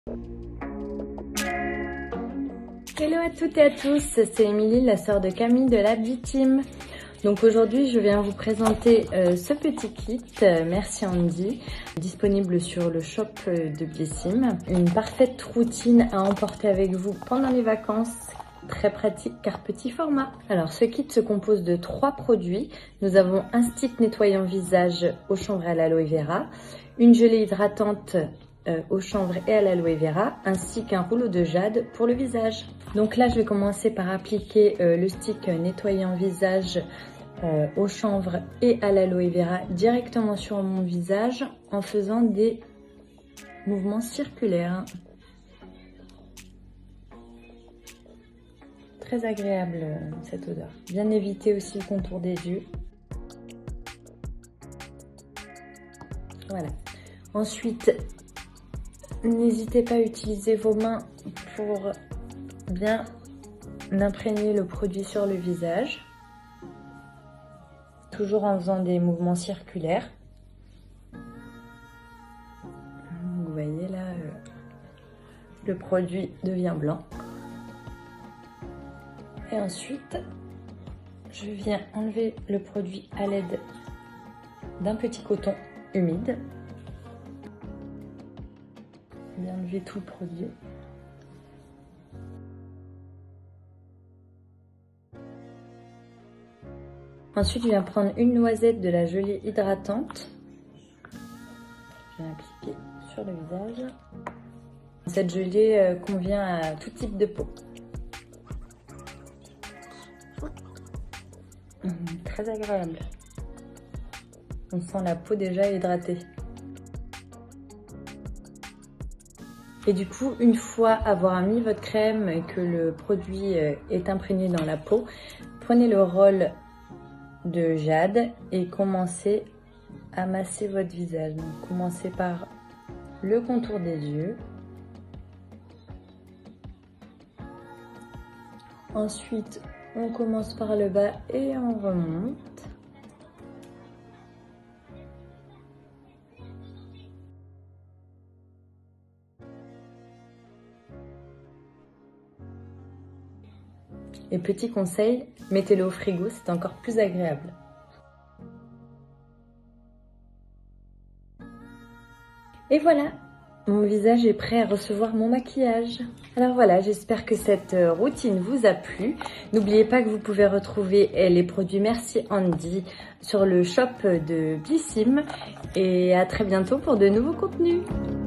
Hello à toutes et à tous, c'est Émilie, la sœur de Camille de la B-Team. Donc aujourd'hui, je viens vous présenter ce petit kit Merci Andy, disponible sur le shop de B-Team. Une parfaite routine à emporter avec vous pendant les vacances, très pratique car petit format. Alors ce kit se compose de 3 produits. Nous avons un stick nettoyant visage au chanvre et à l'aloe vera, une gelée hydratante au chanvre et à l'aloe vera, ainsi qu'un rouleau de jade pour le visage. Donc là, je vais commencer par appliquer le stick nettoyant visage au chanvre et à l'aloe vera directement sur mon visage en faisant des mouvements circulaires. Très agréable cette odeur. Bien éviter aussi le contour des yeux. Voilà. Ensuite, n'hésitez pas à utiliser vos mains pour bien imprégner le produit sur le visage, toujours en faisant des mouvements circulaires. Vous voyez là, le produit devient blanc. Et ensuite, je viens enlever le produit à l'aide d'un petit coton humide. Bien enlever tout le produit. Ensuite, je viens prendre une noisette de la gelée hydratante. Je viens appliquer sur le visage. Cette gelée convient à tout type de peau. Très agréable. On sent la peau déjà hydratée. Et du coup, une fois avoir mis votre crème et que le produit est imprégné dans la peau, prenez le rôle de jade et commencez à masser votre visage. Donc, commencez par le contour des yeux. Ensuite, on commence par le bas et on remonte. Et petit conseil, mettez-le au frigo, c'est encore plus agréable. Et voilà, mon visage est prêt à recevoir mon maquillage. Alors voilà, j'espère que cette routine vous a plu. N'oubliez pas que vous pouvez retrouver les produits Merci Andy sur le shop de B-Team. Et à très bientôt pour de nouveaux contenus.